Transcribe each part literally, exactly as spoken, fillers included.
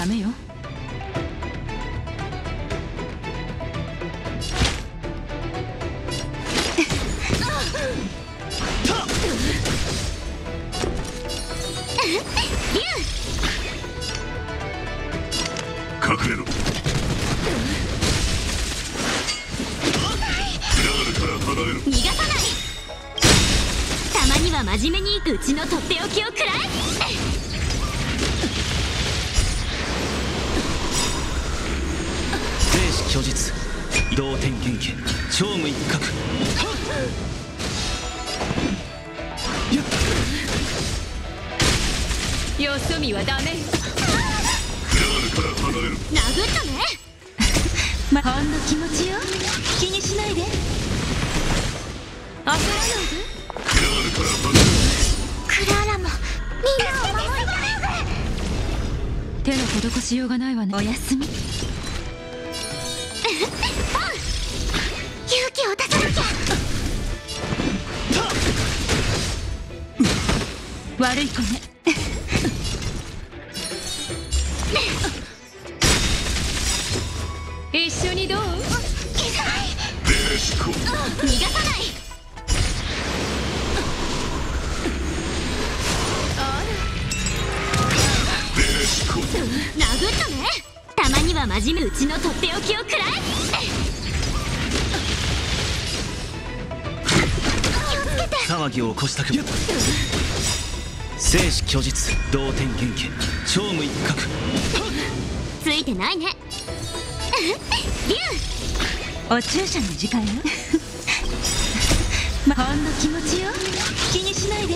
ダメよ。 隠れろ。逃がさない。 たまには真面目にうちのとっておきを食らえ。 生死虚実同天元家超無一角。 よそ見はダメよ。 から離れる。 殴ったね。 ま、ほんの気持ちよ。気にしないで。焦らないで。 クラーラもみんなを守りたい。 手の施しようがないわね。おやすみ。 勇気を出さなきゃ。 悪い子ね。一緒にどう？ 逃がさない。殴ったね。たまには真面目うちのとっておきを食らえ。気をつけて。 騒ぎを起こしたくも。生死虚実同天元家超無一角。 ついてないね。竜お注射の時間よ。ま、ほんの気持ちよ。気にしないで。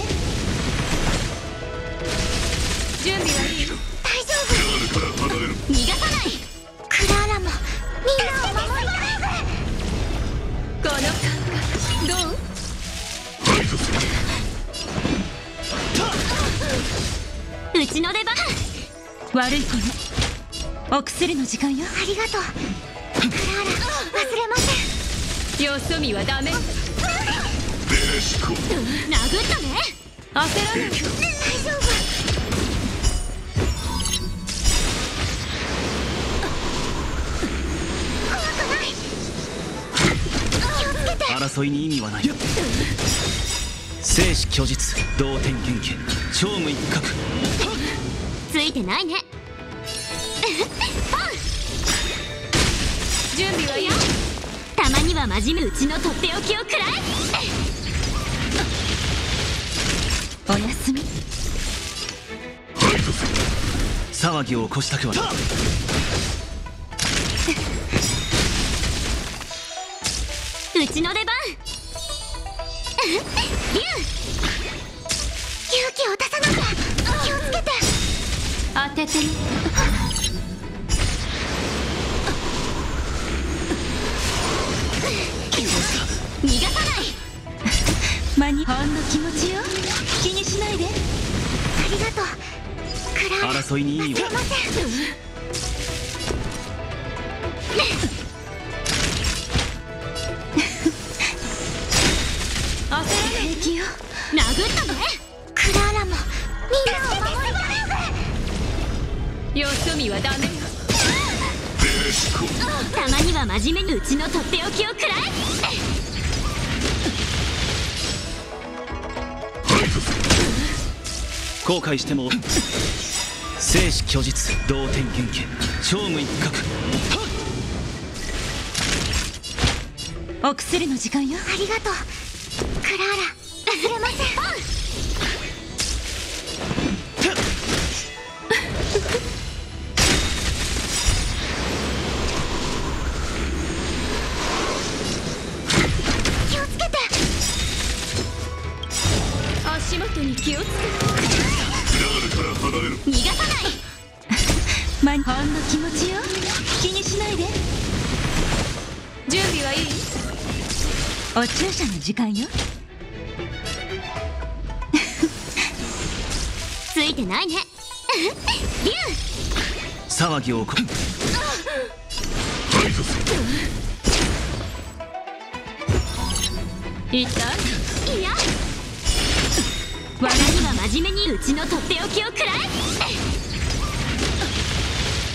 準備はいい？ 大丈夫。逃がさない。クラーラもみんなを守りたい。 この感覚どう？ うちの出番。 悪い子ね。お薬の時間よ。 ありがとうクラーラ。忘れません。 よそ見はダメ。 殴ったね。 焦らない。 大丈夫。怖くない。気をつけて。 争いに意味はない。生死虚実同天元家超無一角。 ついてないね。 準備はいい？ たまには真面目うちのとっておきを食らえ。 おやすみ。 騒ぎを起こしたくはない。 うちの出番。竜勇気を出さなきゃ。気をつけて。 当ててみ。 逃がさない。 間にほんの気持ちよ。気にしないで。 ありがとうクラーラ。 争いに意味は忘れません。 焦らない。平気よ。 殴ったね。クラーラもみんなを守りたい。 よそ見はダメよ。 たまには真面目にうちのとっておきを食らえ。 後悔しても生死虚実同天元家超無一角。 お薬の時間よ。 ありがとうクラーラ。忘れません。気をつけて。 足元に気をつけて。 逃がさない。 ま、ほんの気持ちよ。気にしないで。準備はいい？お注射の時間よ。 ついてないね。竜騒ぎを起こ痛い？ いや。たまには真面目にうちのとっておきを食らえ。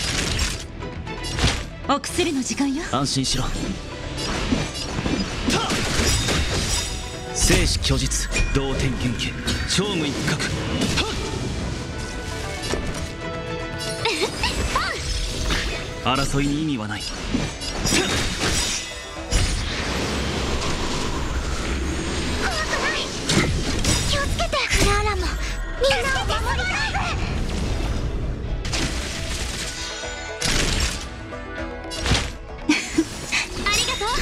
お薬の時間よ。 安心しろ。生死虚実同点元気超無一角。争いに意味はない。 怖くない。気をつけて。クラーラもみんなを守りたい。ありがとう。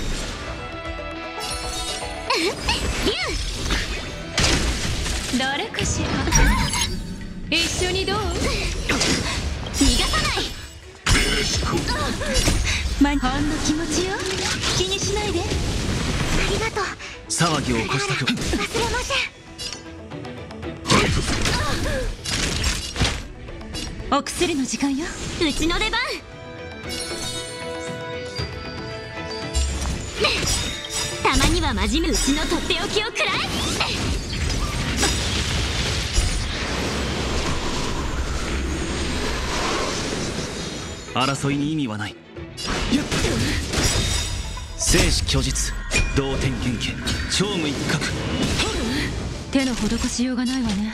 どれかしら。一緒にどう？ 逃がさない。 ま、ほんの気持ちよ。気にしないで。 ありがとう。 騒ぎを起こしたく。 忘れません。 お薬の時間よ。 うちの出番。たまには真面目。うちのとっておきを食らえ。 争いに意味はない。生死虚実同点元気超無一角。 手の施しようがないわね。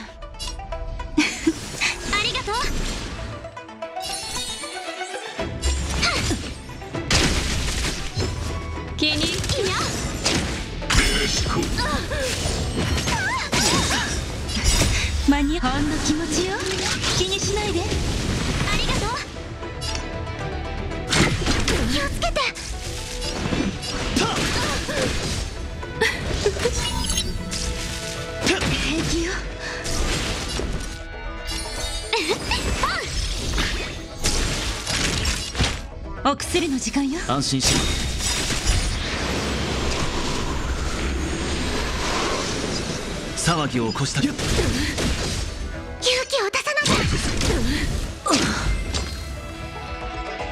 ありがとう。 気にいや。 間にほんの気持ちよ。気にしないで。 ありがとう。気をつけて。 平気よ。お薬の時間よ。 安心しろ。騒ぎを起こしたく。 勇気を出さなきゃ。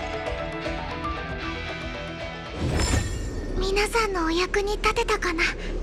皆さんのお役に立てたかな。